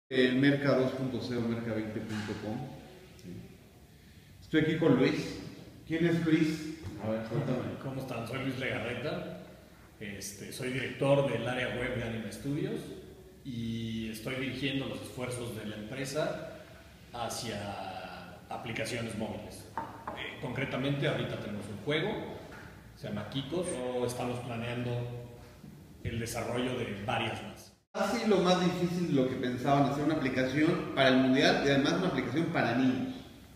Merca 2.0, merca20.com. Estoy aquí con Luis. ¿Quién es Luis? A ver, cuéntame. ¿Cómo están? Soy Luis Legarreta. Soy director del área web de Anima Studios y estoy dirigiendo los esfuerzos de la empresa hacia aplicaciones móviles. Concretamente, ahorita tenemos un juego, se llama Kikos, o estamos planeando el desarrollo de varias más. Así lo más difícil de lo que pensaban, hacer una aplicación para el mundial y además una aplicación para niños.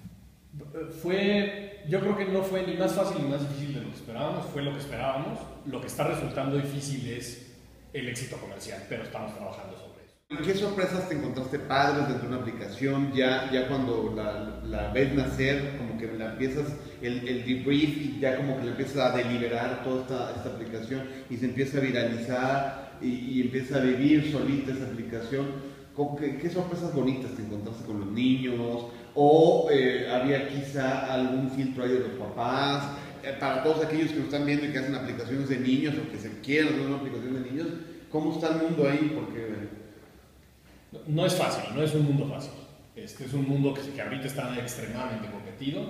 Yo creo que no fue ni más fácil ni más difícil de lo que esperábamos, fue lo que esperábamos. Lo que está resultando difícil es el éxito comercial, pero estamos trabajando sobre eso. ¿Qué sorpresas te encontraste padres dentro de una aplicación? Ya cuando la ves nacer, como que la empiezas, el debrief, y ya como que la empiezas a deliberar toda esta aplicación y se empieza a viralizar y empieza a vivir solita esa aplicación. ¿Qué sorpresas bonitas te encontraste con los niños? ¿O había quizá algún filtro ahí de los papás? Para todos aquellos que nos están viendo y que hacen aplicaciones de niños o que se quieren hacer una aplicación de niños, ¿cómo está el mundo ahí? Porque no es fácil, no es un mundo fácil. Es un mundo que ahorita está extremadamente competido.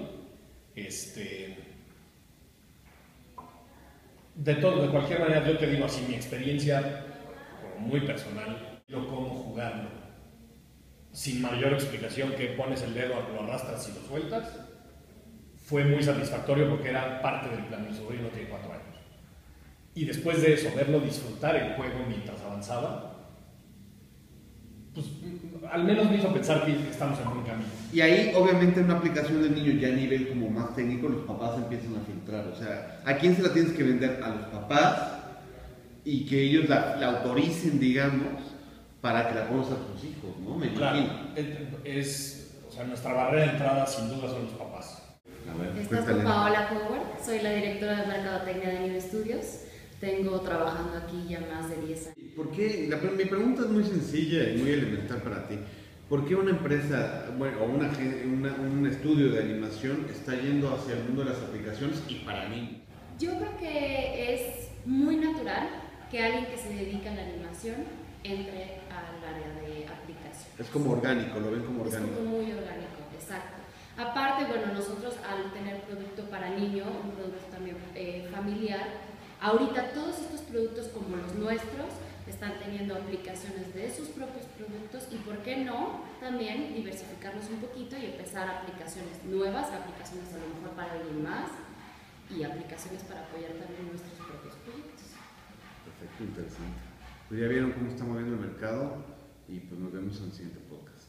De cualquier manera, yo te digo así, mi experiencia como muy personal, yo cómo jugarlo sin mayor explicación, que pones el dedo, lo arrastras y lo sueltas, fue muy satisfactorio porque era parte del plan. Mi sobrino tiene 4 años. Y después de eso, verlo disfrutar el juego mientras avanzaba, pues al menos me hizo pensar que estamos en buen camino. Y ahí, obviamente, en una aplicación de niños ya a nivel como más técnico, los papás empiezan a filtrar. O sea, ¿a quién se la tienes que vender? A los papás, y que ellos la autoricen, digamos, para que la conozcan a sus hijos, ¿no? Me imagino. O sea, nuestra barrera de entrada sin duda son los papás. A ver, Estás con Paola Howard, soy la directora de Mercadotecnia de Anima Studios. Tengo trabajando aquí ya más de 10 años. ¿Por qué? Mi pregunta es muy sencilla y muy elemental para ti. ¿Por qué una empresa, bueno, o un estudio de animación está yendo hacia el mundo de las aplicaciones y para niños? Yo creo que es muy natural que alguien que se dedica a la animación entre al área de aplicación. Es como orgánico, lo ven como orgánico. Es como muy orgánico, exacto. Aparte, bueno, nosotros al tener producto para niño, un producto también familiar, ahorita todos estos productos como los nuestros están teniendo aplicaciones de sus propios productos y, ¿por qué no?, también diversificarnos un poquito y empezar aplicaciones nuevas, aplicaciones a lo mejor para alguien más y aplicaciones para apoyar también nuestros propios proyectos. Perfecto, interesante. Pues ya vieron cómo está moviendo el mercado y pues nos vemos en el siguiente podcast.